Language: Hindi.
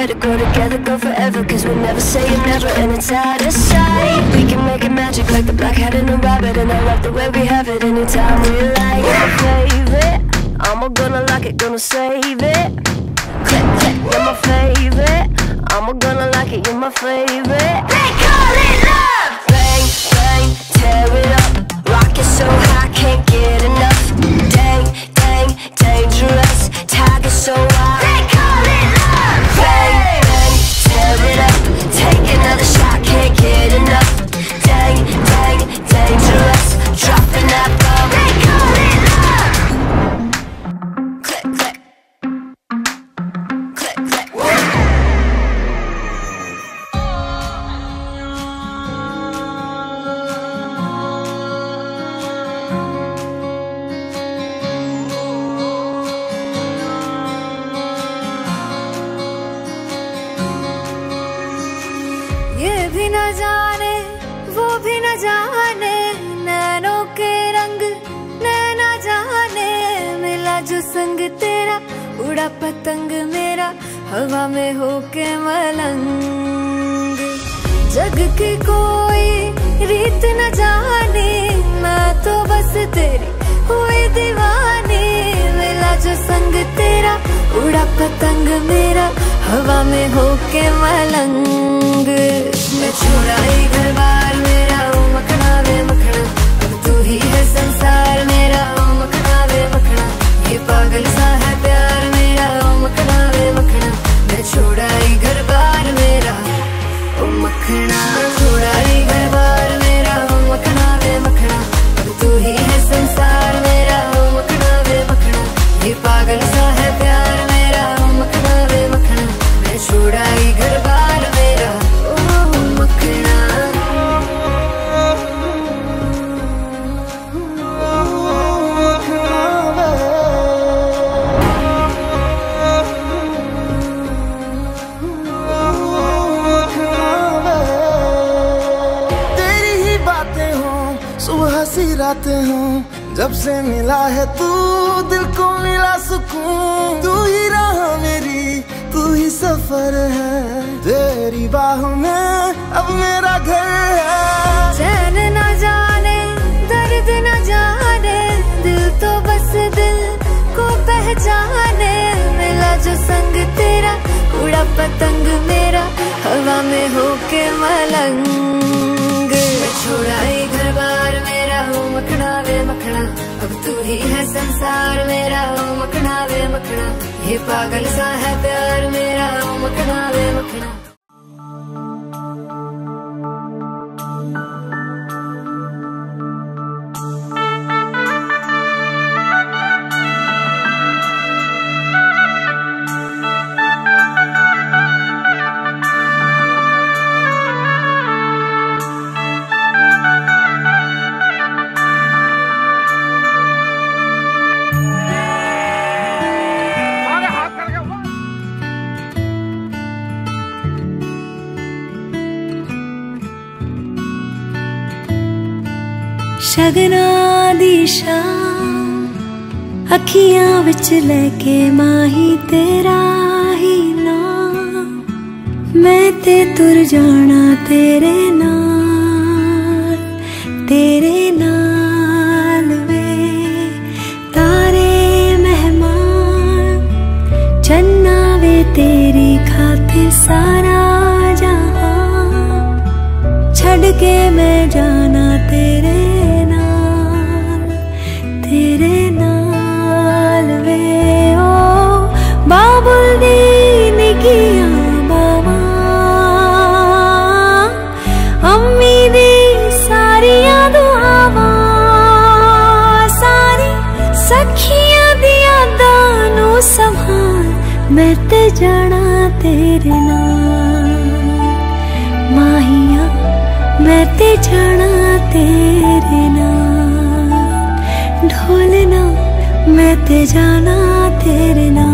better go together, go forever, cause we'll never say never, and it's out of sight. We can make it magic like the black hat and the rabbit, and I love the way we have it anytime we like. Your favorite, I'm gonna like it, gonna save it. Click, click, you're my favorite, I'm gonna like it, you're my favorite. They call it love! Bang, bang, tear it up, rock it so high, can't get enough. Dang, dang, dangerous, tiger so wild. They call it love! Bang, bang, tear it up, take another shot, can't get enough. Dang, dang, dangerous, dropping that bomb. They call it love! Click, click, click, click. ये भी न जाने वो भी न जाने, नैनों के रंग नैना जाने। मिला जो संग तेरा, उड़ा पतंग मेरा, हवा में होके मलंग। जग की कोई रीत न जाने, मैं तो बस तेरी हुई दीवानी। मिला जो संग तेरा, उड़ा पतंग मेरा, हवा में होके मलंग। मैं छोड़ा ही घर बार मेरा, ओ मखना वे मखना, अब तू ही है संसार मेरा, ओ मखना वे मखना। ये पागल सा है प्यार मेरा, ओ मखना वे मखना। मैं छोड़ा ही घर बार मेरा, ओ मखना। छोड़ा ही घर बार मेरा, ओ मखना वे मखना, अब तू ही है संसार मेरा, ओ मखना वे मखना। ये पागल सा है प्यार मेरा, ओ मखना वे मखना। मैं छोड़ा ही घर बार मेरा, ओ मखना। तेरी ही बातें हों, सुबह सी रातें हों, जब से मिला है तू, दिल को मिला सुकून। तू ही राह मेरी, तू ही सफर है, तेरी बाहों में अब मेरा घर है। चैन न जाने, दर्द न जाने, दिल तो बस दिल को पहचाने। मिला जो संग तेरा, उड़ा पतंग मेरा, हवा में होके मलंग। छोड़ा ही घर बार मेरा, ओ मखना वे मखना, अब तू ही है संसार मेरा, ओ मखना वे मखना। ये पागल सा है प्यार मेरा, ओ मखना वे मखना। शगना दी शाम, अखियां विच लेके माही तेरा ही नाम। मैं ते तुर जाना तेरे नाल वे। तारे मेहमान, चन्ना वे तेरी खातिर सारा जहां। छड़ के मैं जाना तेरे नाल वे। ओ बाबुल दी निगियां बावां, अम्मी दी सारियां दुआवां, सारी सखियां दी यादां नू संभाल। मैं ते जाना तेरे नाल माहिया, मैं ते जाना तेरे नाल ढोलना। मैं ते जाना तेरे नाल।